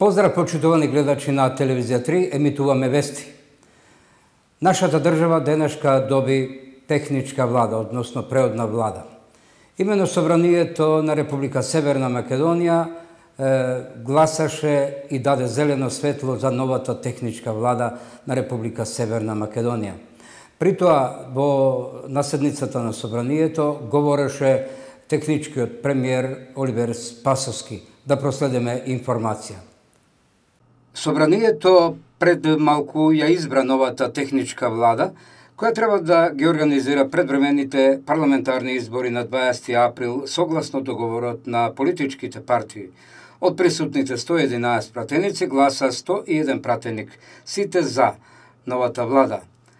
Поздрав, почитувани гледачи на Телевизија 3, емитуваме вести. Нашата држава денешка доби техничка влада, односно преодна влада. Имено Собранието на Република Северна Македонија гласаше и даде зелено светло за новата техничка влада на Република Северна Македонија. При тоа, во наседницата на Собранието говореше техничкиот премиер Оливер Спасовски. Да проследиме информација. Собранието пред малку ја избра новата техничка влада, која треба да ги организира предвремените парламентарни избори на 20 април согласно договорот на политичките партии. Од присутните 111 пратеници гласа 101 пратеник, сите за новата влада.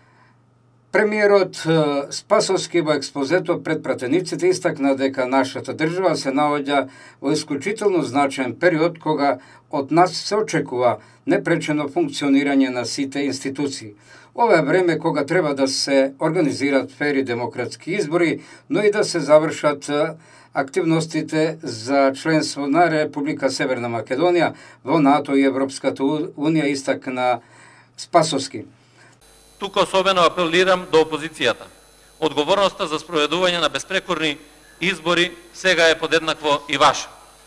Премиерот Спасовски во експозето пред пратениците истакна дека нашата држава се наоѓа во исклучително значаен период кога од нас се очекува непречено функционирање на сите институции. Ова е време кога треба да се организират фери демократски избори, но и да се завршат активностите за членство на Република Северна Македонија во НАТО и Европската Унија, истакна Спасовски. Тука особено апелирам до опозицијата. Одговорноста за спроведување на безпрекорни избори сега е подеднакво и ваша.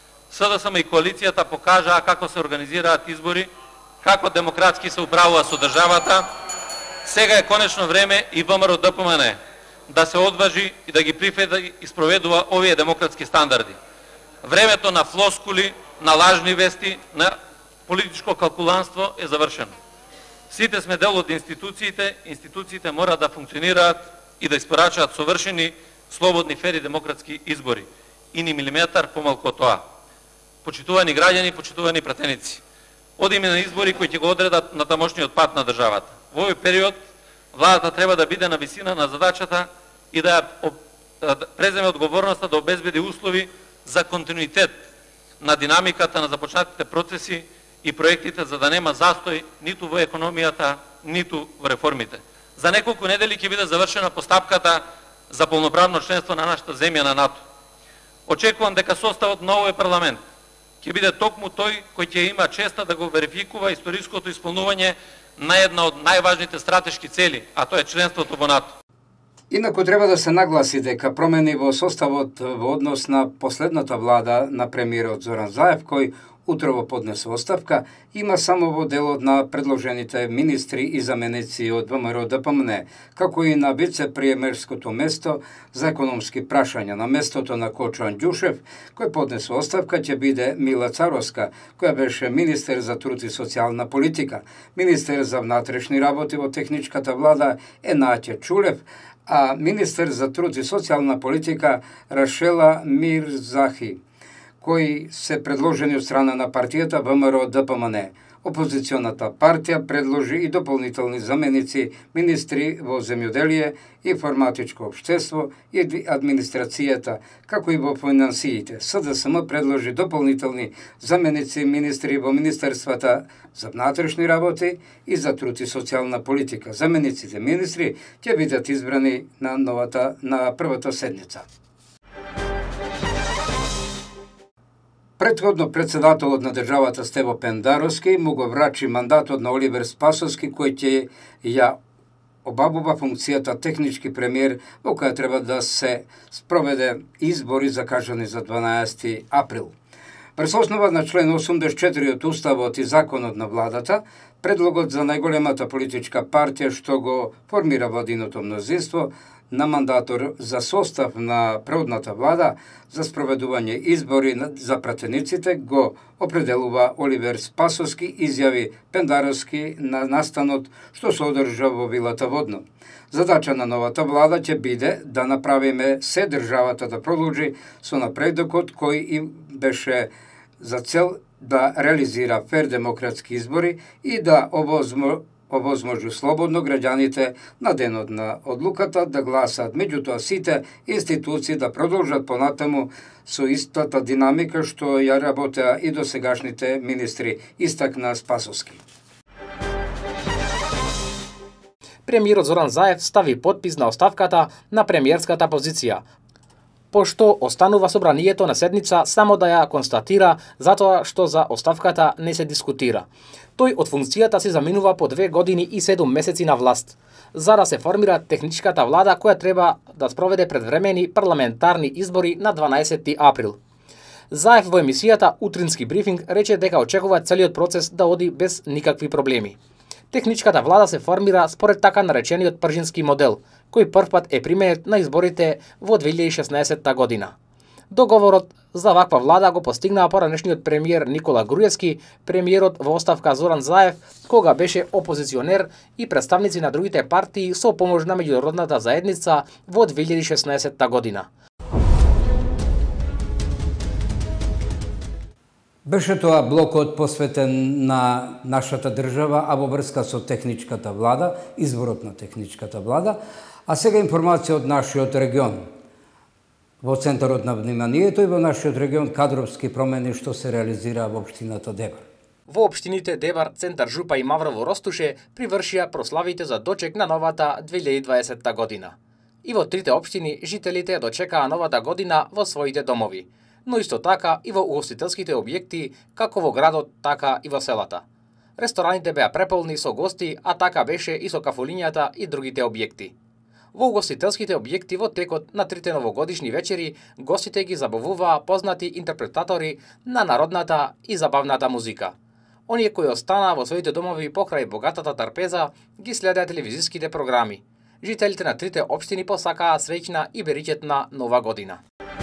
СДСМ и коалицијата покажаа како се организираат избори, како демократски се управува со државата. Сега е конечно време и ВМРО ДПМН да се одважи и да ги прифети и спроведува овие демократски стандарди. Времето на флоскули, на лажни вести, на политичко калкуланство е завршено. Сите сме дел од институциите мора да функционираат и да испорачаат совршени, слободни, фери демократски избори. И ни милиметар помалку од тоа. Почитувани граѓани, почитувани пратеници, одиме на избори кои ќе го одредат на тамошниот пат на државата. Во овој период владата треба да биде на висина на задачата и да преземе одговорноста да обезбеди услови за континуитет на динамиката на започнатите процеси и проектите, за да нема застој ниту во економијата, ниту во реформите. За неколку недели ќе биде завршена постапката за полноправно членство на нашата земја на НАТО. Очекувам дека составот на овој парламент ќе биде токму тој кој ќе има честа да го верификува историското исполнување на една од најважните стратешки цели, а тоа е членството во НАТО. Инаку треба да се нагласи дека промени во составот во однос на последната влада на премиерот Зоран Заев, кој утрово поднесе оставка, има само во делот на предложените министри и заменици од ВМРО ДПМН, како и на вице-премиерското место за економски прашања. На местото на Кочо Анѓушев, кој поднесе оставка, ќе биде Мила Царовска, која беше министер за труд и социјална политика. Министер за внатрешни работи во техничката влада е Наќе Чулев, а министер за труд и социјална политика Рашела Мирзахи, кои се предложени од страна на партијата ВМРО ДПМН. Опозиционата партија предложи и дополнителни заменици министри во земјоделие, информатичко општество и администрацијата, како и во финансиите. СДСМ предложи дополнителни заменици министри во Министерствата за внатрешни работи и за труд и социјална политика. Замениците министри ќе бидат избрани на првата седница. Претходно председателот на државата Стево Пендаровски му го врачи мандатот на Оливер Спасовски, кој ќе ја обабува функцијата технички премиер, во која треба да се спроведе избори закажани за 12 април. Врз основа на член 84 од Уставот и законот на владата, предлогот за најголемата политичка партија што го формира владиното мнозинство на мандатор за состав на преодната влада за спроведување избори за пратениците го определува Оливер Спасовски, изјави Пендаровски на настанот што се одржа во вилата Водно. Задача на новата влада ќе биде да направиме се државата да продолжи со напредокот кој им беше за цел да реализира фер демократски избори и да овозможи слободно граѓаните на денот на одлуката да гласаат. Меѓутоа сите институции да продолжат понатаму со истата динамика што ја работеа и досегашните министри, истакна Спасовски. Премиерот Зоран Заев стави подпис на оставката на премиерската позиција. пошто останува собранието на седница само да ја констатира затоа што за оставката не се дискутира. Тој од функцијата се заминува по 2 години и 7 месеци на власт, за да се формира техничката влада која треба да спроведе предвремени парламентарни избори на 12 април. Заев во емисијата Утрински брифинг рече дека очекува целиот процес да оди без никакви проблеми. Техничката влада се формира според така наречениот пржински модел, кој првпат е применет на изборите во 2016 година. Договорот за ваква влада го постигнаа поранешниот премиер Никола Груевски, премиерот во оставка Зоран Заев, кога беше опозиционер, и представници на другите партии со помош на меѓународната заедница во 2016 година. Беше тоа блокот посветен на нашата држава, а во врска со техничката влада, изборот на техничката влада, а сега информација од нашиот регион. Во центарот на вниманието и во нашиот регион кадровски промени што се реализираа во општината Дебар. Во општините Дебар, Центар Жупа и Маврово Ростуше привршија прославите за дочек на новата 2020 година. И во трите општини жителите дочекаа новата година во своите домови, но исто така и во угостителските објекти, како во градот, така и во селата. Рестораните беа преполни со гости, а така беше и со кафулињата и другите објекти. Во угостителските објекти во текот на трите новогодишни вечери, гостите ги забавуваа познати интерпретатори на народната и забавната музика. Оние кои останаа во своите домови покрај богатата трпеза, ги следеа телевизиските програми. Жителите на трите општини посакаа среќна и беричетна нова година.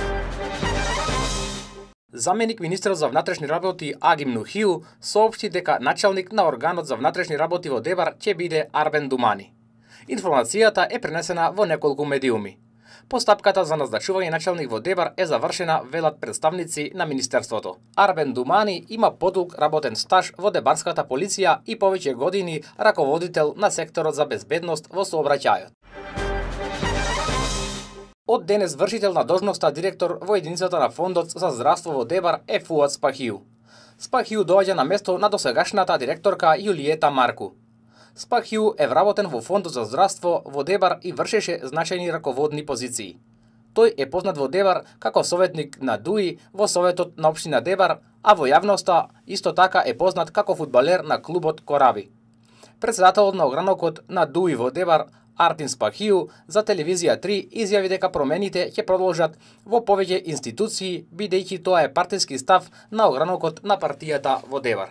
Заменик министерот за внатрешни работи Агим Нухиу соопшти дека началник на органот за внатрешни работи во Дебар ќе биде Арбен Думани. Информацијата е пренесена во неколку медиуми. Постапката за назначување началник во Дебар е завршена, велат представници на министерството. Арбен Думани има подолг работен стаж во дебарската полиција и повеќе години раководител на секторот за безбедност во сообраќајот. Од денес вршител на должноста директор во единицата на Фондот за здравство во Дебар е Фуад Спахиу. Спахиу доаѓа на место на досегашната директорка Јулиета Марку. Спахиу е вработен во Фондот за здравство во Дебар и вршеше значајни раководни позиции. Тој е познат во Дебар како советник на ДУИ во Советот на општина Дебар, а во јавноста исто така е познат како фудбалер на клубот Кораби. Председателот на огранокот на ДУИ во Дебар Артин Спахиу за телевизија 3 изјави дека промените ќе продолжат во повеќе институции, бидејќи тоа е партиски став на огранокот на партијата во Дебар.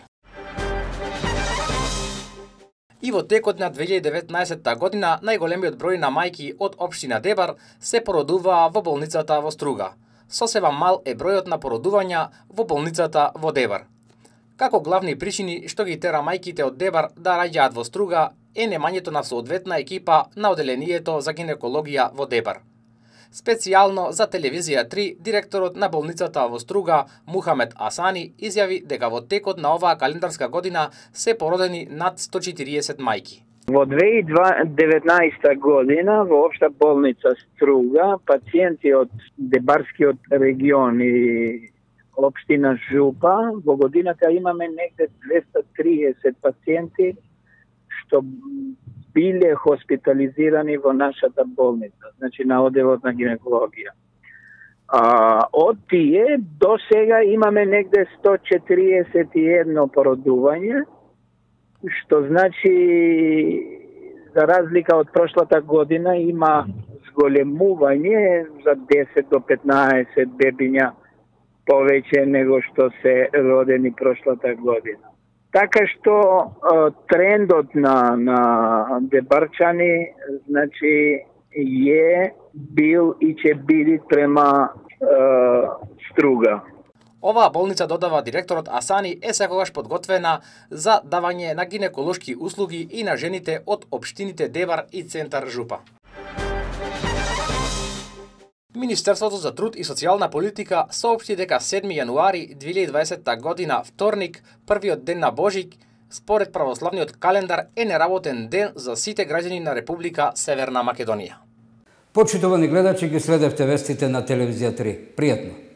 И во текот на 2019 година најголемиот број на мајки од општина Дебар се породуваа во болницата во Струга. Сосема мал е бројот на породувања во болницата во Дебар. Како главни причини што ги тера мајките од Дебар да раѓаат во Струга е немањето на соодветна екипа на оделението за гинекологија во Дебар. Специјално за телевизија 3, директорот на болницата во Струга, Мухамед Асани, изјави дека во текот на оваа календарска година се породени над 140 мајки. Во 2019 година во општа болница Струга, пациенти од Дебарскиот регион и општина Жупа, во годината имаме негде 230 пациенти што биле хоспитализирани во нашата болница, значи на оделот на гинекологија. Од тие до сега имаме негде 141 породување, што значи за разлика од прошлата година има зголемување за 10 до 15 бебиња повеќе него што се родени прошлата година. Така што трендот на дебарчани значи е бил и ќе биде према Струга. Оваа болница, додава директорот Асани, е секогаш подготвена за давање на гинеколошки услуги и на жените од општините Дебар и Центар Жупа. Министерството за труд и социјална политика соопшти дека 7 јануари 2020 година, вторник, првиот ден на Божик, според православниот календар е неработен ден за сите граѓани на Република Северна Македонија. Почитувани гледачи, ги следевте вестите на телевизија 3. Пријатно!